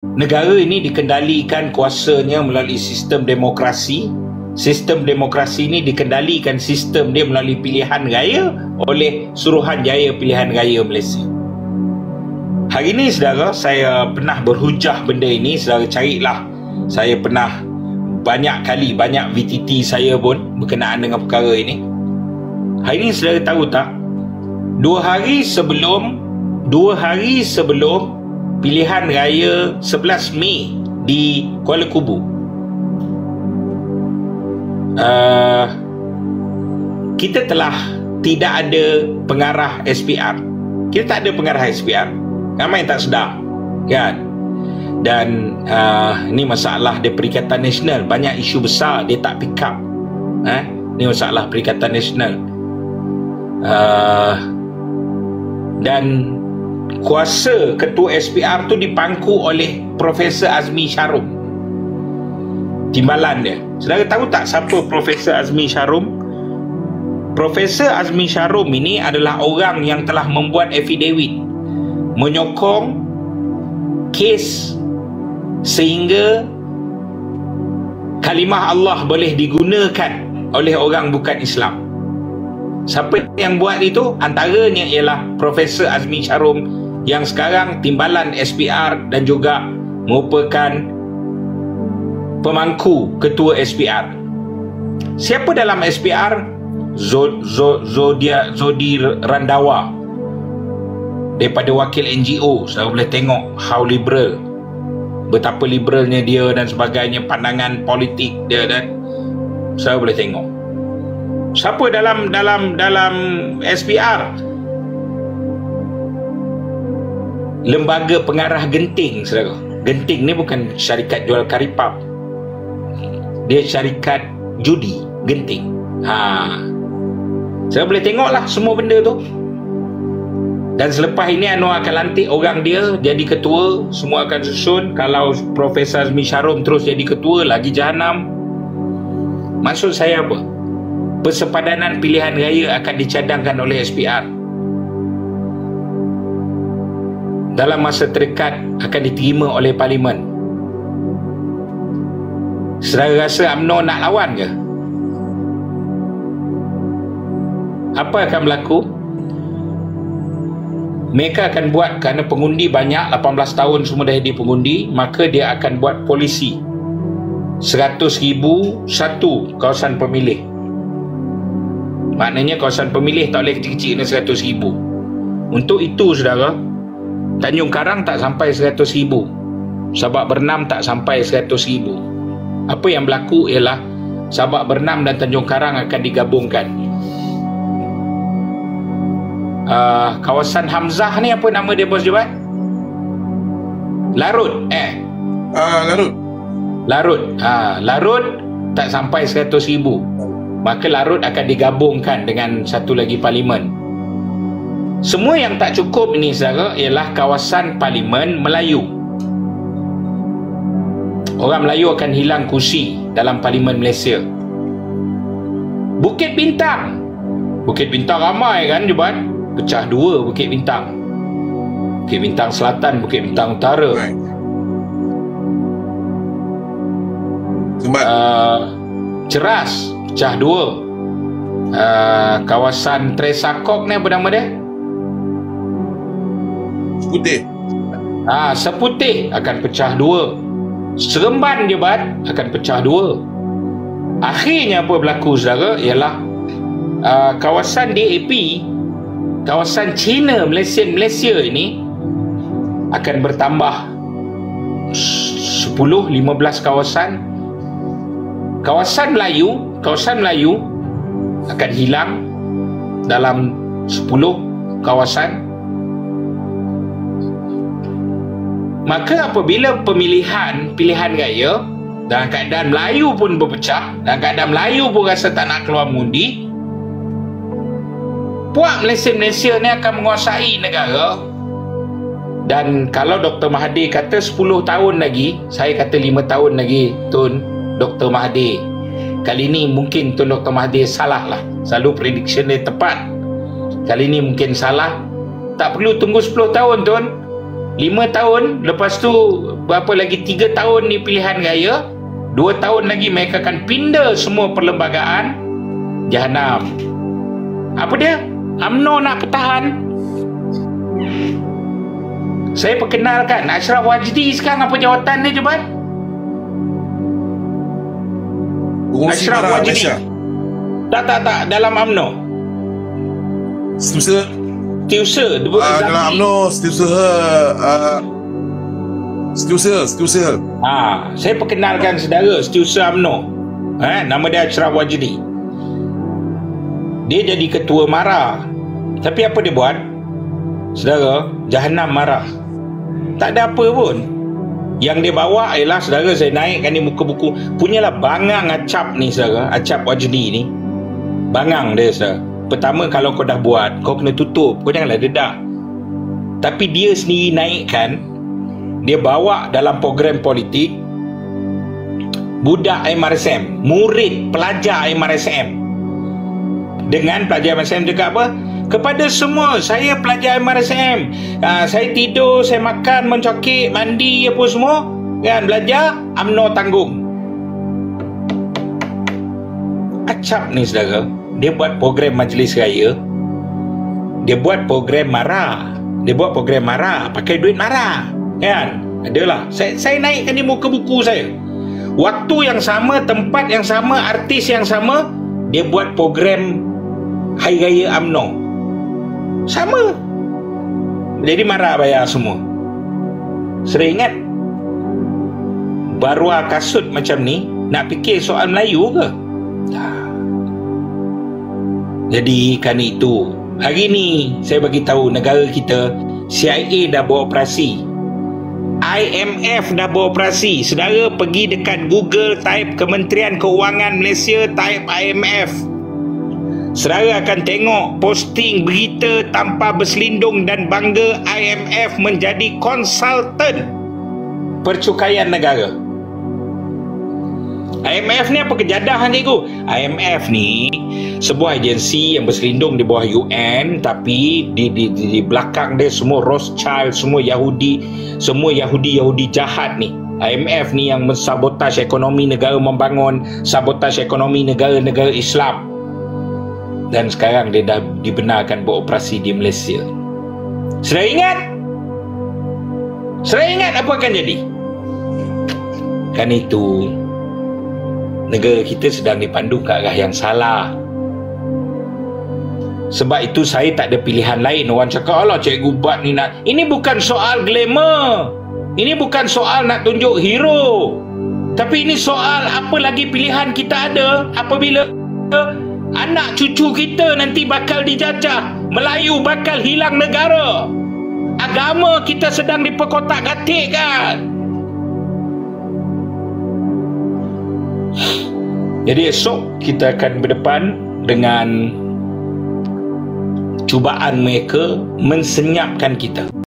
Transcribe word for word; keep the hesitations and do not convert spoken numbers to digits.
negara ini dikendalikan kuasanya melalui sistem demokrasi. Sistem demokrasi ini dikendalikan sistem dia melalui pilihan raya oleh Suruhanjaya Pilihan Raya Malaysia. Hari ini saudara, saya pernah berhujah benda ini. Saudara carilah, saya pernah banyak kali, banyak V T T saya pun berkenaan dengan perkara ini. Hari ini saudara tahu tak, Dua hari sebelum Dua hari sebelum pilihan raya sebelas Mei di Kuala Kubu, uh, kita telah tidak ada pengarah S P R. Kita tak ada pengarah S P R. Ramai yang tak sedar, kan? Dan uh, ini masalah dia Perikatan Nasional. Banyak isu besar dia tak pick up. eh? Ini masalah Perikatan Nasional. uh, Dan kuasa ketua S P R tu dipangku oleh Profesor Azmi Syarum. Timbalan dia. Saudara tahu tak siapa Profesor Azmi Syarum? Profesor Azmi Syarum ini adalah orang yang telah membuat affidavit menyokong kes sehingga kalimah Allah boleh digunakan oleh orang bukan Islam. Siapa yang buat itu? Antaranya ialah Profesor Azmi Syarum yang sekarang timbalan S P R dan juga merupakan pemangku ketua S P R. Siapa dalam S P R? Zod, Zod, Zodia, Zodi Randawa daripada wakil N G O. Saya boleh tengok how liberal, betapa liberalnya dia dan sebagainya, pandangan politik dia, dan saya boleh tengok. Siapa dalam dalam dalam S P R? Lembaga Pengarah Genting, saudara. Genting ni bukan syarikat jual karipap, dia syarikat judi Genting. Ha, saya boleh tengoklah semua benda tu. Dan selepas ini Anwar akan lantik orang dia jadi ketua, semua akan susun. Kalau Profesor Azmi Syarum terus jadi ketua, lagi jahanam. Maksud saya apa? Persepadanan pilihan raya akan dicadangkan oleh S P R. Dalam masa terdekat akan diterima oleh Parlimen. Saudara rasa U M N O nak lawan ke? Apa akan berlaku? Mereka akan buat, kerana pengundi banyak, lapan belas tahun semua dah jadi pengundi, maka dia akan buat polisi seratus ribu satu kawasan pemilih. Maknanya kawasan pemilih tak boleh kecil-kecil dengan seratus ribu. Untuk itu saudara, Tanjung Karang tak sampai seratus ribu, Sabak Bernam tak sampai seratus ribu. Apa yang berlaku ialah Sabak Bernam dan Tanjung Karang akan digabungkan. Uh, kawasan Hamzah ni apa nama dia, bos Jebat? Larut eh Ah, Larut. Larut ha, Larut tak sampai seratus ribu, maka Larut akan digabungkan dengan satu lagi Parlimen. Semua yang tak cukup ini saudara ialah kawasan Parlimen Melayu. Orang Melayu akan hilang kursi dalam Parlimen Malaysia. Bukit Bintang, Bukit Bintang ramai kan Jebat? Pecah dua Bukit Bintang. Bukit Bintang Selatan, Bukit Bintang Utara. Right. Sebab uh, Ceras pecah dua. uh, Kawasan Tresakok ni apa nama dia? Putih. Ah, Seputih akan pecah dua. Seremban Jebat akan pecah dua. Akhirnya apa berlaku saudara ialah uh, kawasan D A P, kawasan Cina Malaysian Malaysia ini akan bertambah sepuluh lima belas kawasan. Kawasan Melayu, kawasan Melayu akan hilang dalam sepuluh kawasan. Maka apabila pemilihan pilihan raya dalam keadaan Melayu pun berpecah, dalam keadaan Melayu pun rasa tak nak keluar mengundi, puak Malaysia-Malaysia ni akan menguasai negara. Dan kalau Doktor Mahathir kata sepuluh tahun lagi, saya kata lima tahun lagi, Tun Doktor Mahathir. Kali ni mungkin Tun Doktor Mahathir salah lah. Selalu prediction dia tepat. Kali ni mungkin salah. Tak perlu tunggu sepuluh tahun Tun. lima tahun lepas tu berapa lagi tiga tahun ni pilihan raya, dua tahun lagi mereka akan pindah semua perlembagaan. Jahanam. Apa dia? U M N O nak bertahan. Saya perkenalkan Ashraf Wajdi sekarang apa jawatan dia, Jebat? Pengurusi Ashraf Marah Wajdi. Malaysia. Tak, tak, tak. Dalam U M N O. Setiausaha Setiausaha. uh, dalam U M N O, setiausaha uh, Setiausaha Setiausaha Ha, saya perkenalkan saudara Setiausaha U M N O. Ha, nama dia Ashraf Wajdi. Dia jadi ketua MARA. Tapi apa dia buat? Saudara, Jahanam marah. Tak ada apa pun. Yang dia bawa ialah, saudara, saya naikkan ni muka buku. Punyalah bangang acap ni, saudara. Acap Wajdi ni. Bangang dia, saudara. Pertama, kalau kau dah buat, kau kena tutup. Kau janganlah dedah. Tapi dia sendiri naikkan. Dia bawa dalam program politik budak M R S M, murid pelajar M R S M. Dengan pelajar M R S M cakap apa? Kepada semua, saya pelajar M R S M, uh, saya tidur, saya makan, mencokik, mandi apa semua, kan, belajar, U M N O tanggung. Acap ni, saudara. Dia buat program majlis raya, dia buat program MARA, dia buat program MARA pakai duit MARA, kan? Adalah, saya, saya naikkan di muka buku saya. Waktu yang sama, tempat yang sama, artis yang sama, dia buat program Hari Raya U M N O sama. Jadi MARA bayar semua. Sering ingat Barua kasut macam ni nak fikir soal Melayu ke? Tak. Jadi kan itu, hari ni saya bagi tahu negara kita, C I A dah beroperasi, I M F dah beroperasi. Saudara pergi dekat Google, type Kementerian Keuangan Malaysia, type I M F. Saudara akan tengok posting berita tanpa berselindung dan bangga I M F menjadi konsultan percukaian negara. I M F ni apa kejadahan cikgu? I M F ni sebuah agensi yang berselindung di bawah U N, tapi di, di, di, di belakang dia semua Rothschild, semua Yahudi, semua Yahudi-Yahudi jahat ni. I M F ni yang mensabotaj ekonomi negara membangun, sabotaj ekonomi negara-negara Islam. Dan sekarang dia dah dibenarkan beroperasi di Malaysia. Sudah ingat? Sudah ingat apa akan jadi? Kan itu, negara kita sedang dipandu ke arah yang salah. Sebab itu saya tak ada pilihan lain. Orang cakap, alah cikgu Bat ni nak... Ini bukan soal glamour. Ini bukan soal nak tunjuk hero. Tapi ini soal apa lagi pilihan kita ada apabila anak cucu kita nanti bakal dijajah, Melayu bakal hilang negara, agama kita sedang diperkotak-katikkan. Jadi esok kita akan berdepan dengan cubaan mereka mensenyapkan kita.